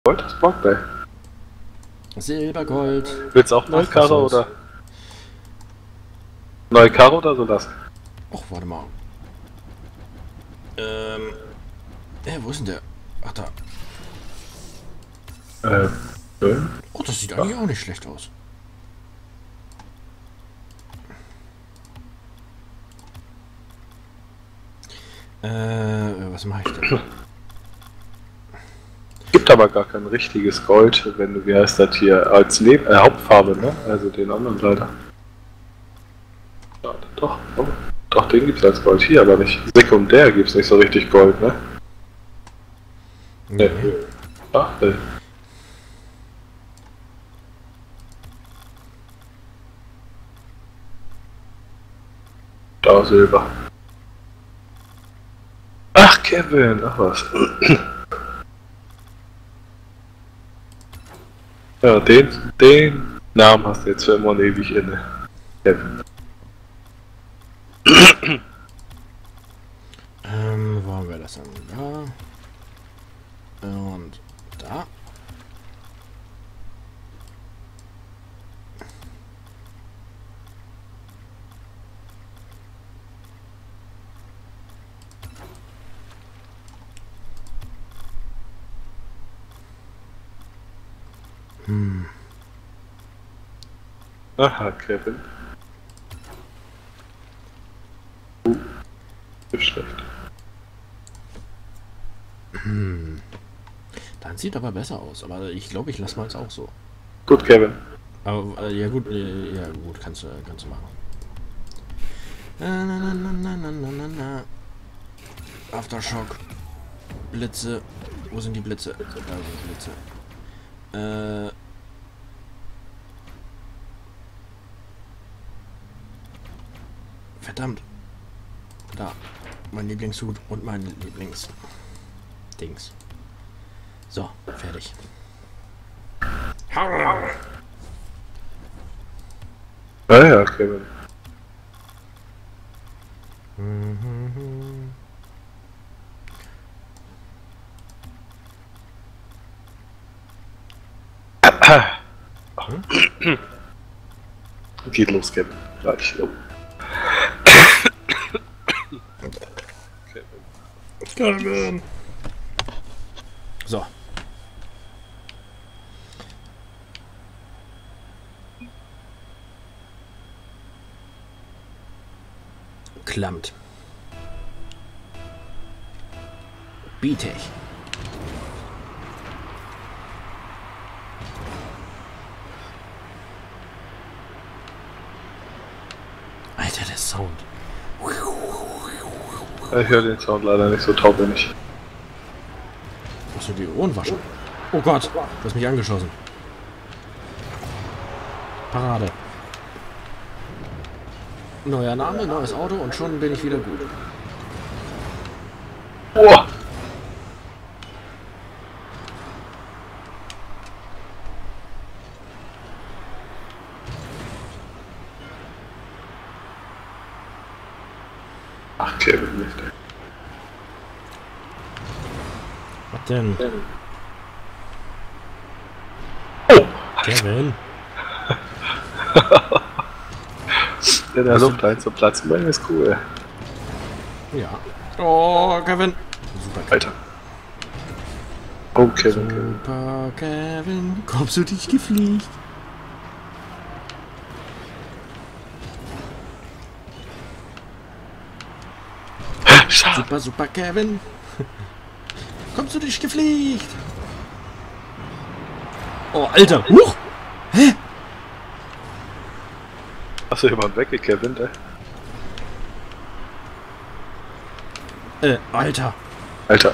Gold ist Bock bei. Silbergold. Willst du auch neue Karre oder? Neue Karre oder so das? Och, warte mal. Wo ist denn der? Ach, da. Oh, das sieht eigentlich auch nicht schlecht aus. Was mache ich denn? Gibt aber gar kein richtiges Gold, wenn du, wie heißt das hier, als Hauptfarbe, ne? Also den anderen leider. Ja, doch, den gibt's als Gold hier, aber nicht. Sekundär gibt's nicht so richtig Gold, ne? Nee. Ach, ey. Da Silber. Ach, Kevin, ach was. Ja, den Namen hast du jetzt für immer und ewig inne. Kevin. Wo haben wir das dann? Da. Und da. Aha, Kevin. Ist schlecht. Dann sieht aber besser aus, aber ich glaube, ich lasse mal es auch so. Gut, Kevin. Aber ja gut, kannst du machen. Na. Aftershock. Blitze. Wo sind die Blitze? Da sind die Blitze. Verdammt. Da. Mein Lieblingshut und mein Lieblingsdings. So, fertig. Ah ja, Kevin. Geht los, Kevin. Gleich. Oh. Kevin. So. Klammt. Bitech. Alter, der Sound. Ich höre den Sound leider nicht so taubsinnig. Musst du die Ohren waschen? Oh Gott, du hast mich angeschossen. Parade. Neuer Name, neues Auto und schon bin ich wieder gut. Boah! Ach, Kevin, nicht. Was denn? Oh! Kevin. In der Luft ein zum Platz bringen ist cool. Ja. Oh, Kevin. Super, Alter. Oh, Kevin. Super, Kevin. Kommst du dich gefliegt? Super, super, Kevin. Kommst du dich gefliegt? Oh, Alter. Huch! Hä? Hast du jemanden weggekevint, ey? Alter. Alter.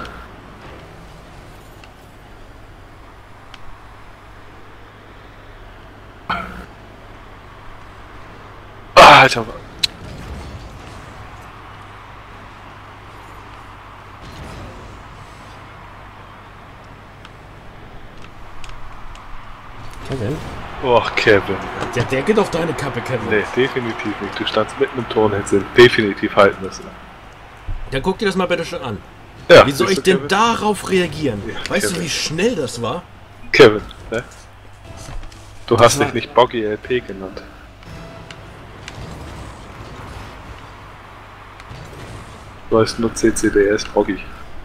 Ah, Alter. Kevin? Oh, Kevin. Der geht auf deine Kappe, Kevin. Nee, definitiv nicht. Du standst mitten im Tor und hättest ihn definitiv halten müssen. Dann guck dir das mal bitte schon an. Ja, Wie soll ich denn Kevin? darauf reagieren? Ja, Weißt Kevin. du, wie schnell das war? Kevin, ne? Du hast war- dich nicht Boggy LP genannt. Du heißt nur CCDS Boggy.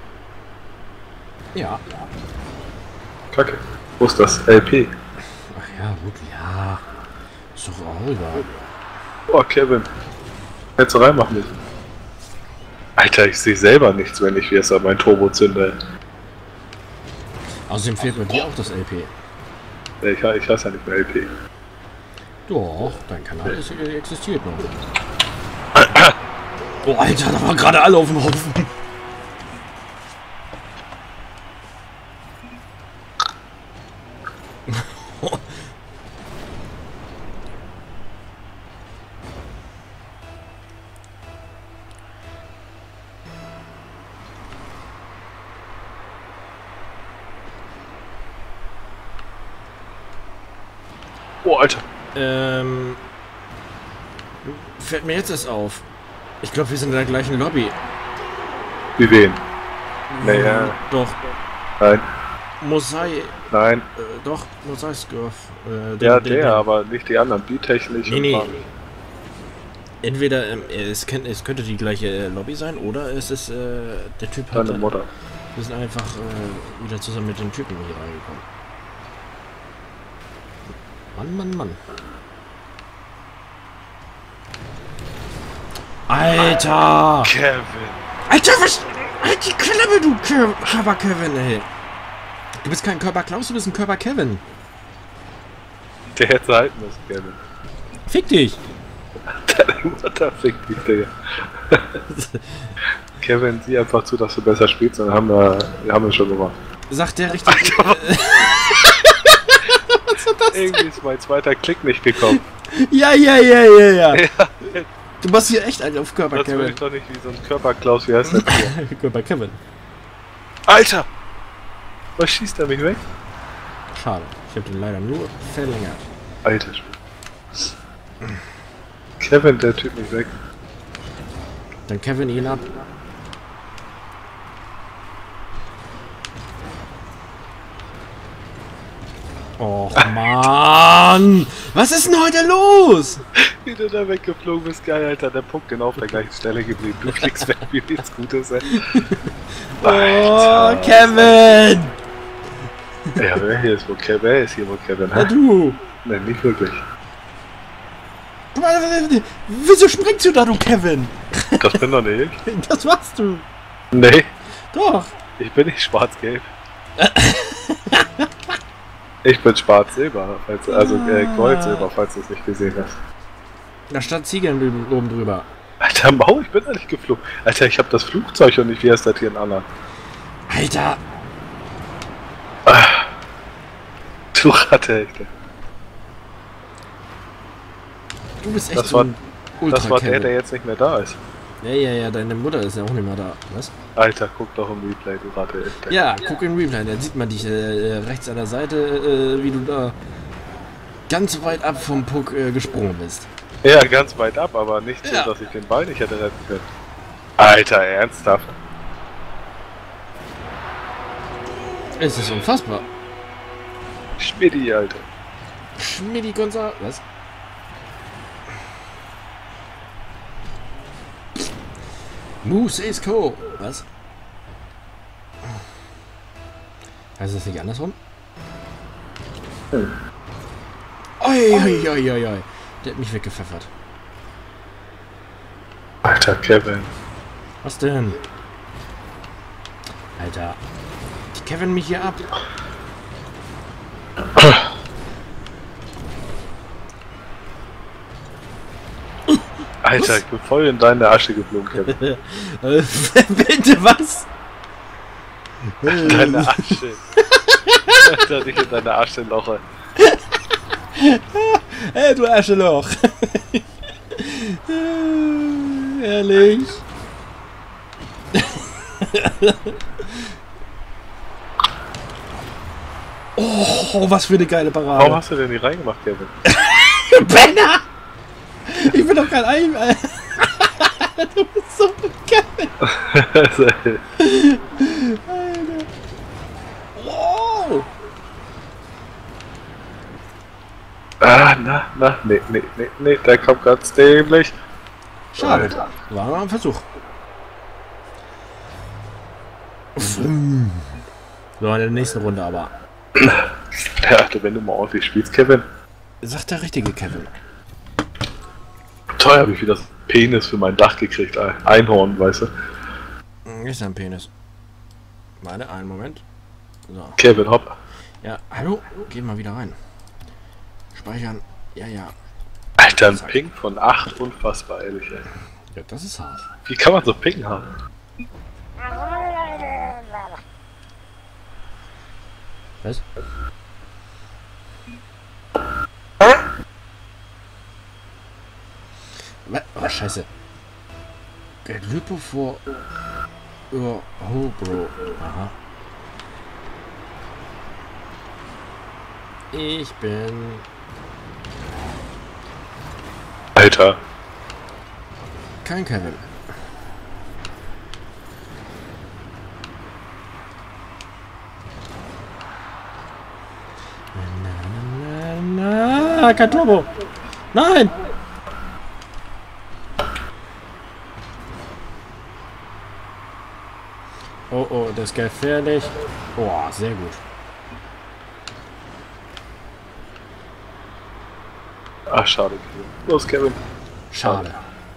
Ja. Kacke. Wo ist das? LP. Ach ja, gut, ja. Ist doch auch egal. Oh, Kevin. Hättest du reinmachen müssen. Alter, ich sehe selber nichts, wenn ich wie es an mein Turbo zünde. Außerdem fehlt bei dir auch das LP. Ich heiße ja nicht mehr LP. Doch, dein Kanal existiert noch. Oh, Alter, da waren gerade alle auf dem Haufen. Oh, Alter. Fällt mir jetzt erst auf. Ich glaube, wir sind in der gleichen Lobby. Wie wen? Naja. Doch. Nein. Mosai. Nein. Doch, Mosai Scurf. Der, aber nicht die anderen. Beat-technisch Nee, und nee. farbig. Entweder es könnte die gleiche Lobby sein oder es ist der Typ hat. Deine Mutter. Wir sind einfach wieder zusammen mit den Typen hier reingekommen. Mann, Mann, Mann. Alter! Kevin. Alter, was? Halt die Klappe, du Körper Kevin, ey. Du bist kein Körper Klaus, du bist ein Körper Kevin. Der hätte halten müssen, Kevin. Fick dich! Deine Mutter fickt dich, Digga. Kevin, sieh einfach zu, dass du besser spielst, und wir haben es schon gemacht. Sagt der richtig. Alter, Was war das? irgendwie ist mein zweiter Klick nicht gekommen. Ja. Ja, Du machst hier echt einen auf Körper das will Kevin. ich doch nicht wie so ein Körperklaus, wie heißt das hier? Körper Kevin. Alter! Was schießt er mich weg? Schade. Ich habe den leider nur verlängert. Alter Spiel. Kevin, der Typ mich weg. Dann Kevin ihn ab. Och Mann! Was ist denn heute los? Wie du da weggeflogen bist, geil, Alter. Der Punkt genau auf der gleichen Stelle geblieben. Du fliegst weg, wie nichts Gutes, ey. Oh, Kevin! Ja, wer ist hier, wo Kevin Ja, hat? du! Nein, nicht wirklich. Wieso springst du da, du Kevin? Das bin doch nicht ich. Das warst du! Nee, Doch! ich bin nicht schwarz-gelb. Ich bin schwarz-silber, also gold-silber, falls du es nicht gesehen hast. Da stand Ziegeln oben drüber. Alter, Mau, ich bin da nicht geflogen. Alter, ich hab das Flugzeug und nicht wie heißt das hier in Anna. Alter! Du Ratte, echt. Du bist echt Das so war, ein Ultra das war der Kevin. jetzt nicht mehr da ist. Ja, deine Mutter ist ja auch nicht mehr da. Was? Alter, guck doch im Replay, du Ratte, echt. Ja, guck im Replay, dann sieht man dich rechts an der Seite, wie du da ganz weit ab vom Puck gesprungen bist. Ja, ganz weit ab, aber nicht so, Ja. dass ich den Ball nicht hätte retten können. Alter, ernsthaft? Es ist unfassbar. Schmidti, Alter. Schmidti Gonzales. Was? Moose is cool. Was? Heißt das nicht andersrum? Oi. Der hat mich weggepfeffert. Alter, Kevin. Was denn? Alter. Die Kevin mich hier ab. Alter, ich bin voll in deine Asche geflogen, Kevin. Bitte was? Deine Asche. Alter, nicht in deine Asche, Loche. Hey, du Arschloch. Ehrlich. Oh, was für eine geile Warum Parade. hast du denn nicht reingemacht, Kevin? Penner! Ich bin doch kein Ei. Du bist so geil. Alter. Wow. Nee, der kommt ganz dämlich. Schade. Alter. War mal ein Versuch. So, in der nächsten Runde aber. Ja, wenn du mal ordentlich spielst, Kevin. Sagt der richtige Kevin. Teuer, wie viel das Penis für mein Dach gekriegt. Einhorn, weißt du. Ist ein Penis. Warte, einen Moment. So. Kevin, hopp. Ja, hallo? Geh mal wieder rein. Speichern. Ja, ja. Alter, ein Ping von 8, unfassbar, ehrlich, ey. Ja, das ist hart. Wie kann man so Ping haben? Was? Oh, scheiße. Get Lüpo for your whole bro. Aha. Ich bin... Alter. kein Kevin. Kein Turbo. Nein! Oh, oh, das ist gefährlich. Oh, sehr gut. Ach, schade, Kevin. Los, Kevin. Schade.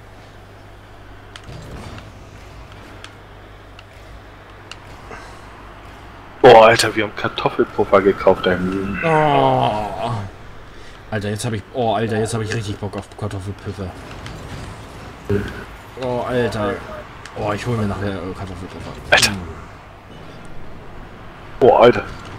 Boah, Alter, wir haben Kartoffelpuffer gekauft, ey. Oh. Alter, jetzt habe ich... Oh, Alter, jetzt habe ich richtig Bock auf Kartoffelpuffer. Oh, Alter. Oh, ich hole mir nachher Kartoffelpuffer. Alter. Boah, Alter.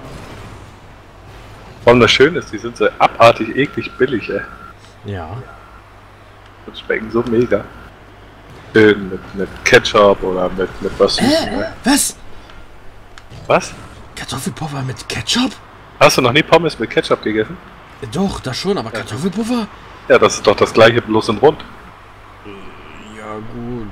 Vor allem das Schöne ist, die sind so abartig eklig billig, ey. Ja. Und schmecken so mega. Schön mit Ketchup oder mit was Süßem, ne? Was? Was? Kartoffelpuffer mit Ketchup? Hast du noch nie Pommes mit Ketchup gegessen? Doch, das schon, aber Kartoffelpuffer? Ja, das ist doch das gleiche, bloß in rund. Ja, gut.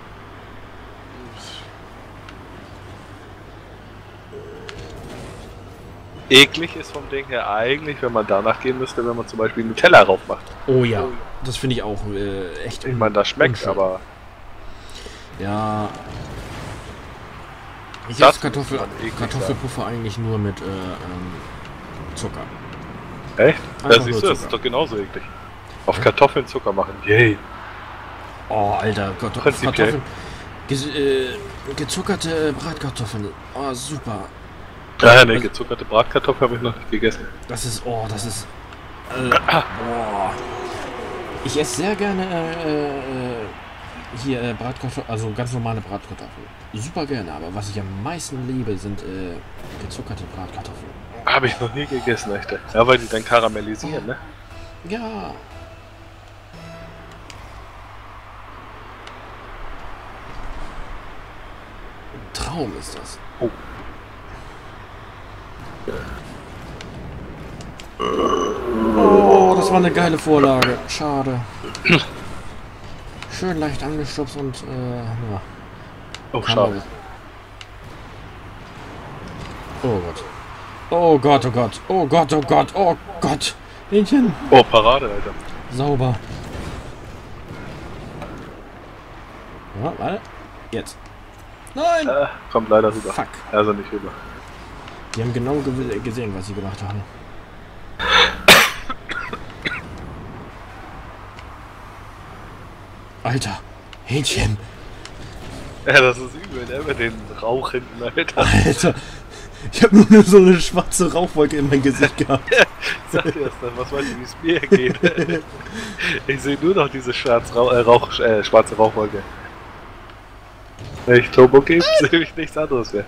Eklig ist vom Ding her eigentlich, wenn man danach gehen müsste, wenn man zum Beispiel Nutella rauf macht. Oh ja, das finde ich auch echt. Ich meine, das schmeckt, unschön. aber Ja. Ich Das esse muss man eklig Kartoffelpuffer eigentlich nur mit Zucker. echt? Einfach Ja, siehst nur du, das Zucker. ist doch genauso eklig. Auf Kartoffeln Zucker machen, yay. Oh, Alter, Prinzipiell. Kartoffeln. Gezuckerte Bratkartoffeln. Oh, super. Ja, ne, gezuckerte Bratkartoffeln habe ich noch nicht gegessen. Das ist, oh, das ist. Oh. Ich esse sehr gerne hier Bratkartoffeln, also ganz normale Bratkartoffeln. Super gerne, aber was ich am meisten liebe, sind gezuckerte Bratkartoffeln. Habe ich noch nie gegessen, echt. Ja, weil die dann karamellisieren, ne? Ja. Ein Traum ist das. Oh. Oh, das war eine geile Vorlage. Schade. Schön leicht angestupst und ja. Oh, Kann schade. man- Oh Gott. Oh Gott, oh Gott. Oh Gott, oh Gott, oh Gott. Hähnchen. Oh, Parade, Alter. Sauber. Ja, warte. Jetzt. Nein! Kommt leider rüber. Fuck. Also nicht rüber. Die haben genau gesehen, was sie gemacht haben. Alter. Hähnchen. Ja, das ist übel, ne? Mit den Rauch hinten, Alter. Alter. Ich habe nur so eine schwarze Rauchwolke in mein Gesicht gehabt. Sag dir das dann, was weißt du, wie es mir geht? Ich sehe nur noch diese schwarze Rauchwolke. Wenn ich Turbo gebe, sehe ich nichts anderes mehr.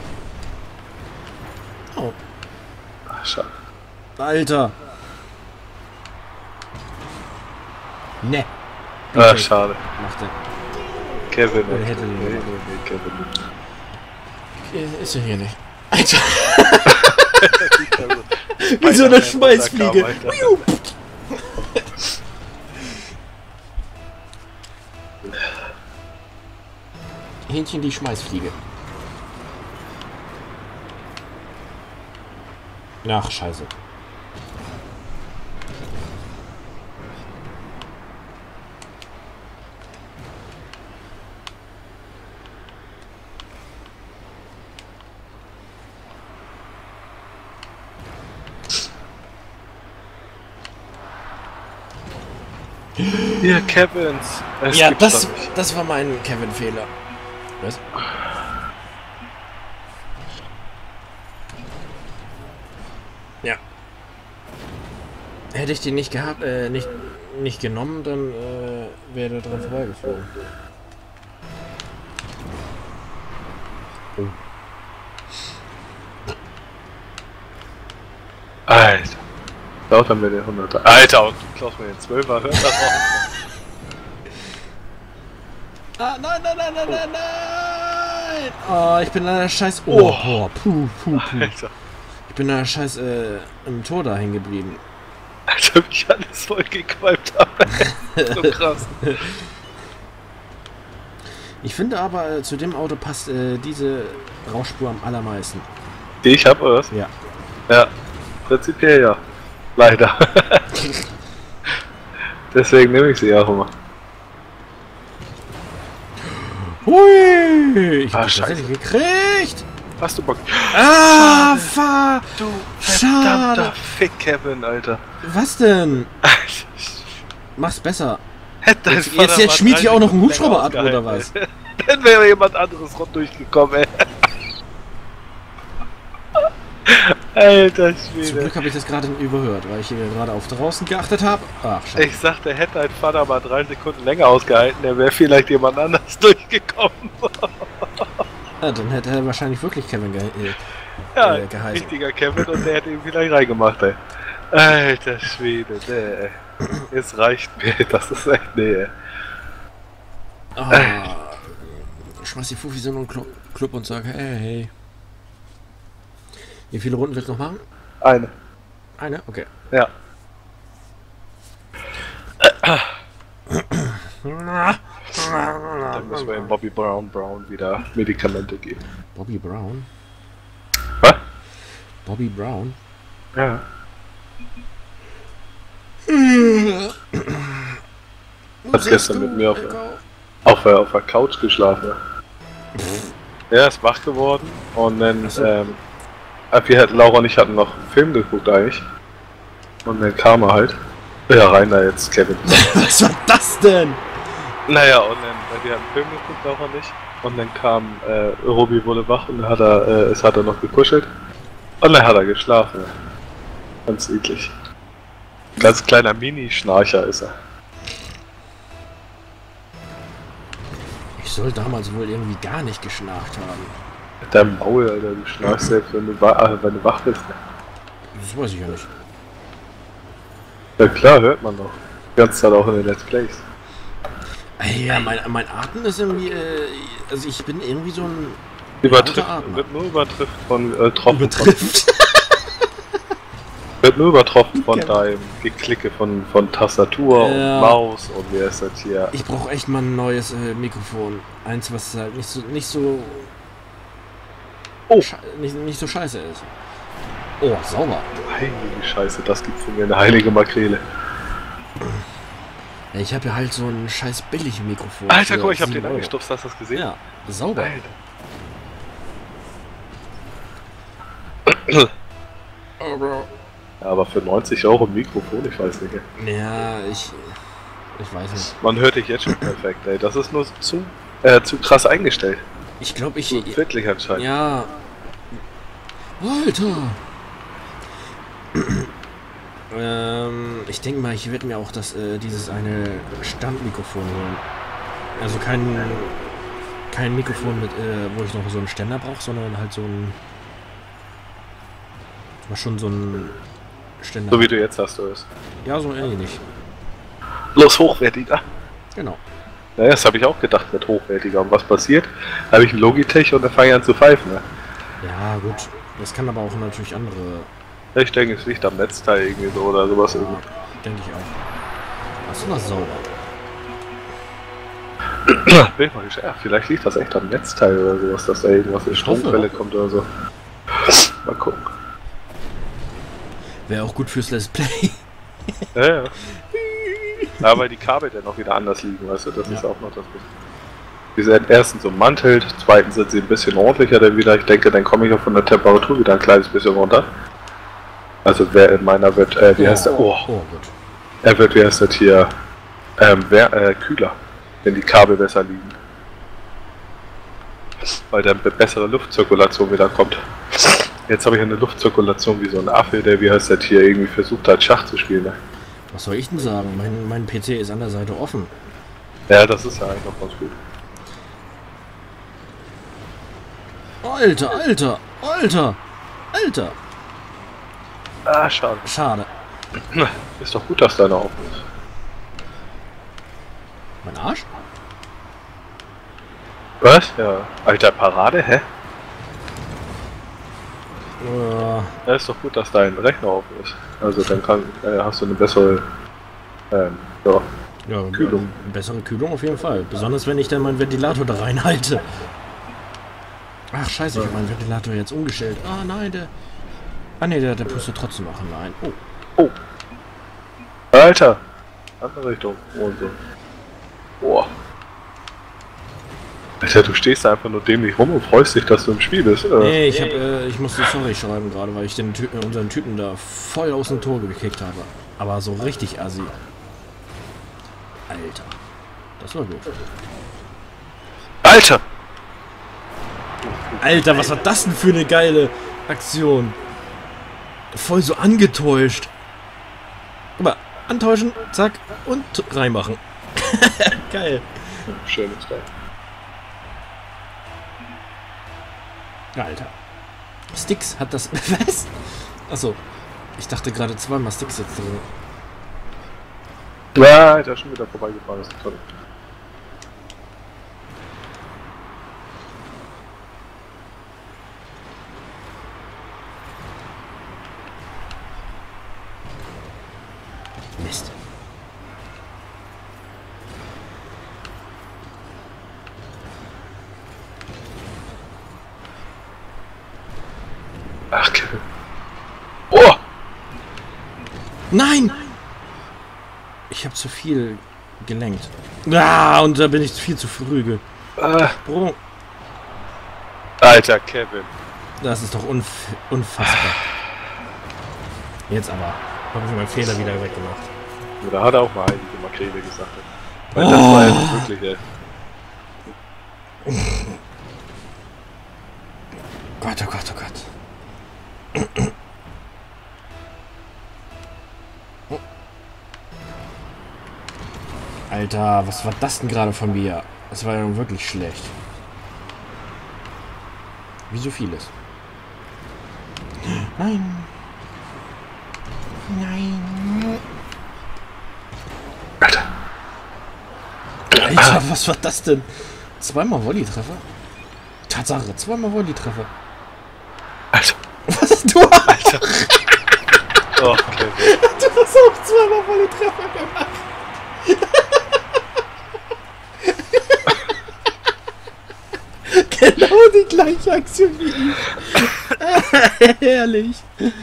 Oh. Ach, schade. Alter. Ne. Ah, schade. Macht er. Kevin, Oder echt. hätte den Nee, gemacht. Kevin. Ist ja hier nicht. Alter. Wie Wie so eine Schmeißfliege. Hähnchen die Schmeißfliege. Ach, scheiße. Hier, Kevins. Ja, das war mein Kevin-Fehler. Was? Ja. Hätte ich den nicht gehabt, nicht genommen, dann wäre er dran vorbeigeflogen. Oh. Alter. Klaut er mir den 100er. Alter, und du klaust mir den 12er. Hört das auch. Ah, nein, nein, nein, nein, nein, nein! Oh, ich bin leider scheiß... Oh, puh. Alter. Ich bin leider scheiß im Tor da hängen geblieben. Alter, wie ich alles voll gequalmt habe. So krass. Ich finde aber, zu dem Auto passt diese Rauchspur am allermeisten. Die ich hab, oder was? Ja. Ja, prinzipiell ja. Leider. Deswegen nehme ich sie auch immer. Hui! Ich hab Scheiße. tatsächlich gekriegt! Hast du Bock? Ah, fahr! Du Schade! verdammter Fick, Kevin, Alter. Was denn? Mach's besser. Hätte dein Vater Jetzt mal schmied hier 3 auch noch ein Sekunden Hubschrauber länger ab, oder ausgehalten, was? ey. Dann wäre jemand anderes rund durchgekommen, ey. Alter Zum Schwede. Glück habe ich das gerade überhört, weil ich hier gerade auf draußen geachtet habe. Ach, scheiße. Ich sagte, hätte dein Vater mal 3 Sekunden länger ausgehalten, der wäre vielleicht jemand anders durchgekommen. Ja, dann hätte er wahrscheinlich wirklich Kevin Ja, geheißen. richtiger Kevin und der hätte ihn vielleicht reingemacht, ey. Alter Schwede, nee, ey. Es reicht mir, das ist echt, nee, ey. Ah, ich schmeiß die Fufis in einen Club und sage, hey. Wie viele Runden willst du noch machen? Eine. Eine? Okay. Ja. Dann müssen wir dem Bobby Brown wieder Medikamente geben. Bobby Brown? Was? Bobby Brown? Ja. Hat gestern mit mir auf der Couch geschlafen. Er ist wach geworden und dann, Laura und ich hatten noch einen Film geguckt eigentlich. Und dann kam er halt. Ja, rein da jetzt, Kevin. Was war das denn? Naja, und dann, wir hatten einen Film geguckt, Laura und ich. Und dann kam, Robi wurde wach und dann hat er noch gekuschelt. Und dann hat er geschlafen. Ganz eklig. Ganz kleiner Mini-Schnarcher ist er. Ich soll damals wohl irgendwie gar nicht geschnarcht haben. Mit deinem Maul, Alter, du schnarchst selbst, wenn du wach bist. Das weiß ich ja nicht. Ja klar, hört man noch. Die ganze Zeit auch in den Let's Plays. Ja, mein Atem ist irgendwie, also ich bin irgendwie so ein... Übertrifft, Atmer. wird nur übertroffen von Genau. deinem Geklicke von Tastatur und Maus und wie ist das hier? Ich brauche echt mal ein neues Mikrofon. Eins, was halt nicht so nicht so scheiße ist. Oh, sauber. Heilige Scheiße, das gibt von mir eine heilige Makrele. Ja, ich habe ja halt so ein scheiß billig Mikrofon. Alter, guck mal, ich hab den angestupst, hast du das gesehen? Ja, sauber. Alter. Ja, aber für 90 Euro Mikrofon, ich weiß nicht. Ja, ich weiß nicht. Man hört dich jetzt schon perfekt, ey. Das ist nur zu krass eingestellt. Ich glaube, Zu wirklich anscheinend. Ja. Alter! Ich denke mal, ich werde mir auch dieses eine Standmikrofon holen. Also kein Mikrofon mit, wo ich noch so einen Ständer brauche, sondern halt so ein... War schon so ein Ständer. So wie du jetzt hast, du es. Ja, so ähnlich. Bloß hochwertiger. Genau. Naja, das habe ich auch gedacht mit hochwertiger. Und was passiert? Da habe ich einen Logitech und dann fange ich an zu pfeifen. Ne? Ja, gut. Das kann aber auch natürlich andere... Ich denke, es liegt am Netzteil irgendwie so oder sowas. Ja, denke ich auch. Hast du noch sauber? Bin ich mal gespannt. Ja, vielleicht liegt das echt am Netzteil oder sowas, dass da irgendwas in Stromquelle kommt oder so. Mal gucken. Wäre auch gut fürs Let's Play. Ja. Ja, weil die Kabel dann auch wieder anders liegen, weißt du? Das ist auch noch das Bisschen. Die sind erstens ummantelt, zweitens sind sie ein bisschen ordentlicher dann wieder. Ich denke, dann komme ich auch von der Temperatur wieder ein kleines bisschen runter. Also wer in meiner wird, wie heißt der? Oh, gut. Er wird, wie heißt das hier? Kühler, wenn die Kabel besser liegen. Weil dann bessere Luftzirkulation wieder kommt. Jetzt habe ich eine Luftzirkulation wie so ein Affe, der, wie heißt das hier, irgendwie versucht hat, Schach zu spielen. Ne? Was soll ich denn sagen? Mein PC ist an der Seite offen. Ja, das ist ja eigentlich noch ganz gut. Alter! Ah, schade. Schade. Ist doch gut, dass deiner offen ist. Mein Arsch? Was? Ja. Alter, Parade, hä? Ja, ist doch gut, dass dein Rechner offen ist. Also dann hast du eine bessere Kühlung. Eine bessere Kühlung auf jeden Fall. Besonders wenn ich dann meinen Ventilator da reinhalte. Ach scheiße, ich habe meinen Ventilator jetzt umgestellt. Ah nein, der... Ah ne, der pustet trotzdem machen. Nein. Oh. Alter! Andere Richtung. Und so. Boah. Alter, du stehst da einfach nur dämlich rum und freust dich, dass du im Spiel bist. Nee, ich musste sorry schreiben gerade, weil ich unseren Typen da voll aus dem Tor gekickt habe. Aber so richtig assi. Alter. Das war gut. Alter! Alter, was war das denn für eine geile Aktion? Voll so angetäuscht. Guck mal, antäuschen, zack, und reinmachen. Geil. Schönes Teil. Alter. Sticks hat das... Was? Achso. Ich dachte gerade zweimal Sticks jetzt drin. Ja, Alter, schon wieder vorbeigefahren. Das ist toll. Mist. Ach, Kevin. Oh! Nein! Ich habe zu viel gelenkt. Ah, und da bin ich viel zu früh. Bro. Alter, Kevin. Das ist doch unfassbar. Jetzt aber. Habe ich meinen Fehler wieder weggemacht. Da hat er auch mal einige Makrele gesagt. Weil das war jetzt wirklich, Gott, oh Gott, oh Gott. Alter, was war das denn gerade von mir? Das war ja nun wirklich schlecht. Wie so vieles. Nein. Nein. Alter. Alter, was war das denn? Zweimal Volley-Treffer? Tatsache, zweimal Volley-Treffer. Alter. Was hast du? Alter. Oh, okay. Du hast auch zweimal Volley-Treffer gemacht. Genau die gleiche Aktion wie ich. Herrlich.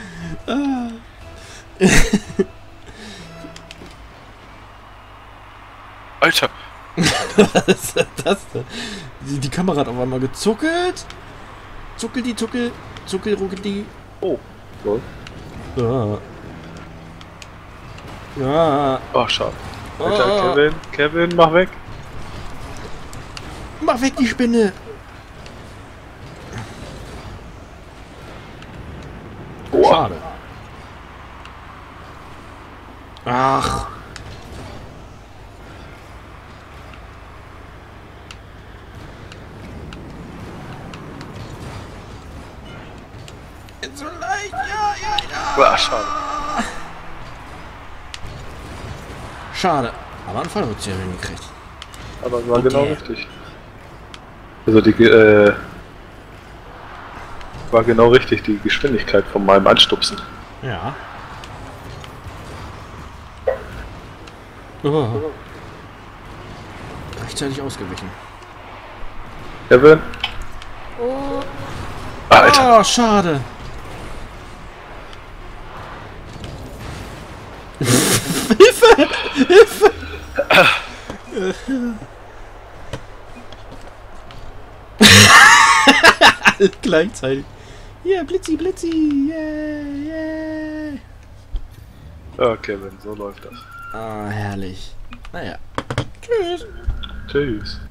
Alter. Was ist das denn? Die Kamera hat auf einmal gezuckelt. Zuckel die Zuckel. Zuckel ruckel die. Oh. So. Ja. Ja. Oh, schade. Alter, Kevin, mach weg. Mach weg die Spinne. Oh. Schade. Ach. So leicht, ja. Ah, schade. Schade. Aber einen Fallrückzieher hingekriegt. Aber es war Okay. genau richtig. Also die, war genau richtig, die Geschwindigkeit von meinem Anstupsen. Ja. Oh. Rechtzeitig ausgewichen. Kevin? Alter. Oh, schade. Hilfe! Hilfe! Alles gleichzeitig. Yeah, Blitzi, Blitzi! Yeah! Ja, Kevin, so läuft das. Ah, herrlich. Naja. Tschüss. Tschüss.